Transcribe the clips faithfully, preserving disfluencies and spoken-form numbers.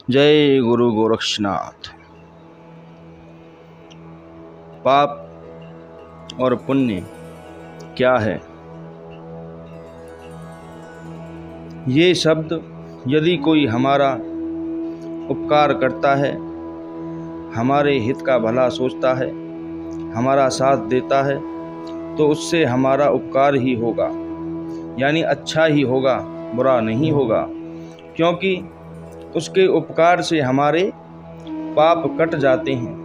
जय गुरु गोरक्षनाथ। पाप और पुण्य क्या है? ये शब्द यदि कोई हमारा उपकार करता है, हमारे हित का भला सोचता है, हमारा साथ देता है, तो उससे हमारा उपकार ही होगा, यानी अच्छा ही होगा, बुरा नहीं होगा, क्योंकि उसके उपकार से हमारे पाप कट जाते हैं।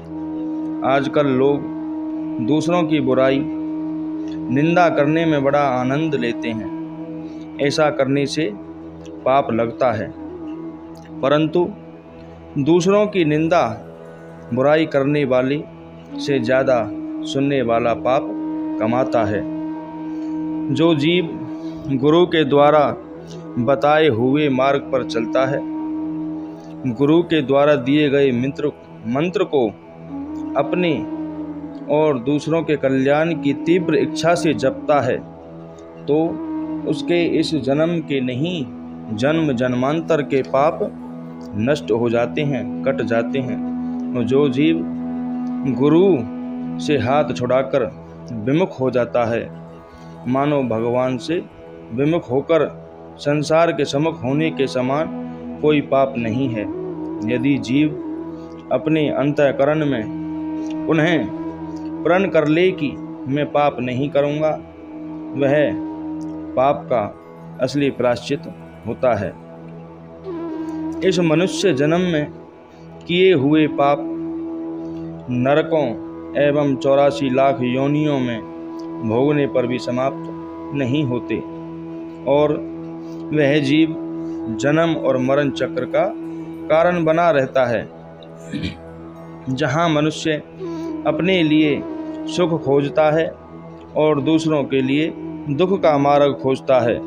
आजकल लोग दूसरों की बुराई, निंदा करने में बड़ा आनंद लेते हैं। ऐसा करने से पाप लगता है, परंतु दूसरों की निंदा, बुराई करने वाले से ज़्यादा सुनने वाला पाप कमाता है। जो जीव गुरु के द्वारा बताए हुए मार्ग पर चलता है, गुरु के द्वारा दिए गए मंत्र मंत्र को अपने और दूसरों के कल्याण की तीव्र इच्छा से जपता है, तो उसके इस जन्म के नहीं, जन्म जन्मांतर के पाप नष्ट हो जाते हैं, कट जाते हैं। और जो जीव गुरु से हाथ छुड़ाकर विमुख हो जाता है, मानो भगवान से विमुख होकर संसार के सम्मुख होने के समान कोई पाप नहीं है। यदि जीव अपने अंतःकरण में उन्हें प्रण कर ले कि मैं पाप नहीं करूँगा, वह पाप का असली प्रायश्चित होता है। इस मनुष्य जन्म में किए हुए पाप नरकों एवं चौरासी लाख योनियों में भोगने पर भी समाप्त नहीं होते, और वह जीव जन्म और मरण चक्र का कारण बना रहता है। जहाँ मनुष्य अपने लिए सुख खोजता है और दूसरों के लिए दुख का मार्ग खोजता है,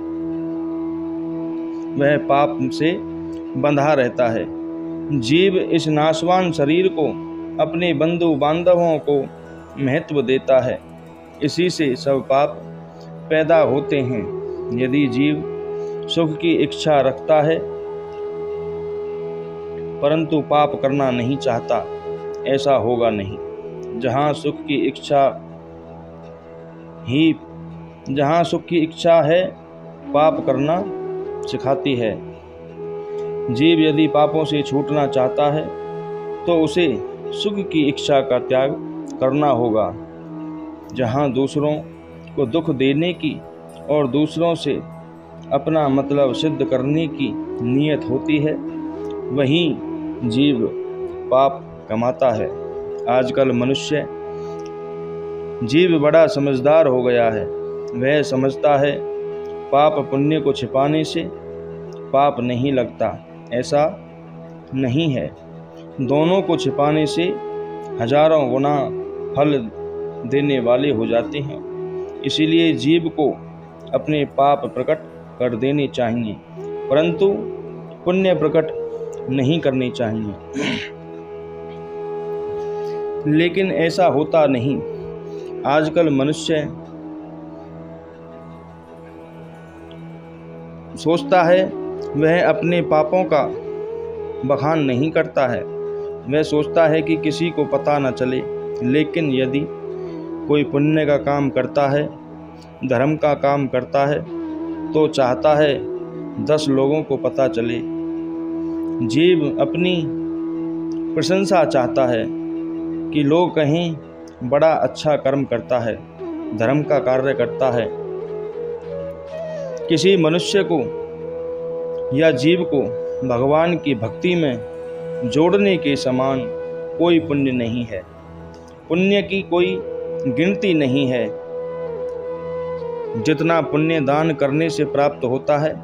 वह पाप से बंधा रहता है। जीव इस नाशवान शरीर को अपने बंधु बांधवों को महत्व देता है, इसी से सब पाप पैदा होते हैं। यदि जीव सुख की इच्छा रखता है परंतु पाप करना नहीं चाहता, ऐसा होगा नहीं। जहाँ सुख की इच्छा ही जहाँ सुख की इच्छा है, पाप करना सिखाती है। जीव यदि पापों से छूटना चाहता है तो उसे सुख की इच्छा का त्याग करना होगा। जहाँ दूसरों को दुख देने की और दूसरों से अपना मतलब सिद्ध करने की नीयत होती है, वहीं जीव पाप कमाता है। आजकल मनुष्य जीव बड़ा समझदार हो गया है। वह समझता है पाप पुण्य को छिपाने से पाप नहीं लगता। ऐसा नहीं है, दोनों को छिपाने से हजारों गुना फल देने वाले हो जाते हैं। इसीलिए जीव को अपने पाप प्रकट कर देने चाहिए, परंतु पुण्य प्रकट नहीं करने चाहिए। लेकिन ऐसा होता नहीं। आजकल मनुष्य सोचता है वह अपने पापों का बखान नहीं करता है। वह सोचता है कि किसी को पता न चले। लेकिन यदि कोई पुण्य का काम करता है, धर्म का काम करता है, तो चाहता है दस लोगों को पता चले। जीव अपनी प्रशंसा चाहता है कि लोग कहें बड़ा अच्छा कर्म करता है, धर्म का कार्य करता है। किसी मनुष्य को या जीव को भगवान की भक्ति में जोड़ने के समान कोई पुण्य नहीं है। पुण्य की कोई गिनती नहीं है। जितना पुण्य दान करने से प्राप्त होता है,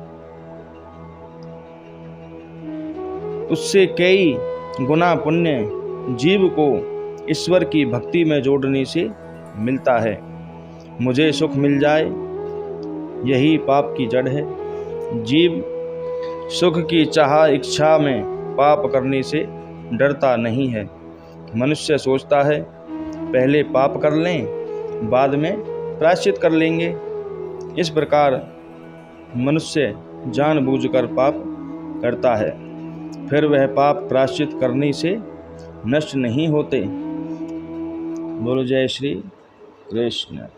उससे कई गुना पुण्य जीव को ईश्वर की भक्ति में जोड़ने से मिलता है। मुझे सुख मिल जाए, यही पाप की जड़ है। जीव सुख की चाह इच्छा में पाप करने से डरता नहीं है। मनुष्य सोचता है पहले पाप कर लें, बाद में प्रायश्चित कर लेंगे। इस प्रकार मनुष्य जानबूझकर पाप करता है। फिर वह पाप प्रायश्चित करने से नष्ट नहीं होते। बोलो जय श्री कृष्ण।